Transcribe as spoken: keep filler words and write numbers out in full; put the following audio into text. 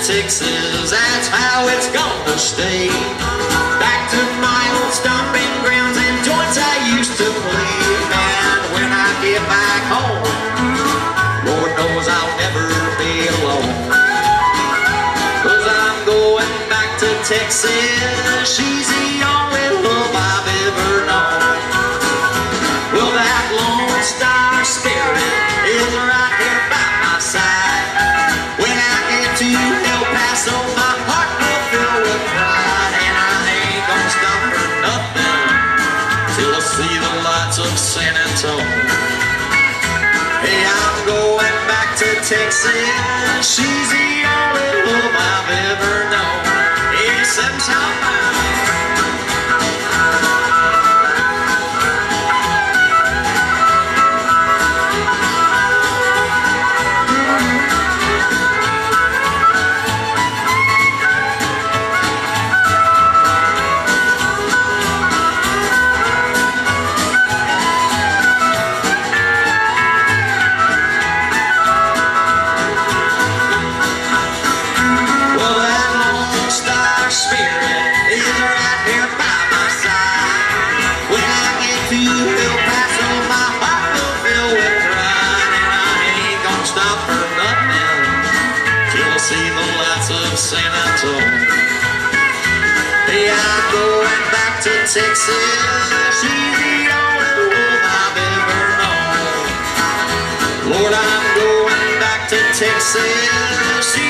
Texas, that's how it's gonna stay. Back to my old stomping grounds and joints I used to play. And when I get back home, Lord knows I'll never be alone. 'Cause I'm going back to Texas, she's the only love I've ever known. Well, that Lone Star Spirit is right here by my side. When I get to El Paso, my heart will fill with pride. And I ain't gonna stop for nothing till I see the lights of San Antonio. Hey, I'm going back to Texas, she's the only love I've ever known. eighty-seven southbound. See the lights of San Antonio. Hey, I'm going back to Texas, she's the only love I've ever known. Lord, I'm going back to Texas.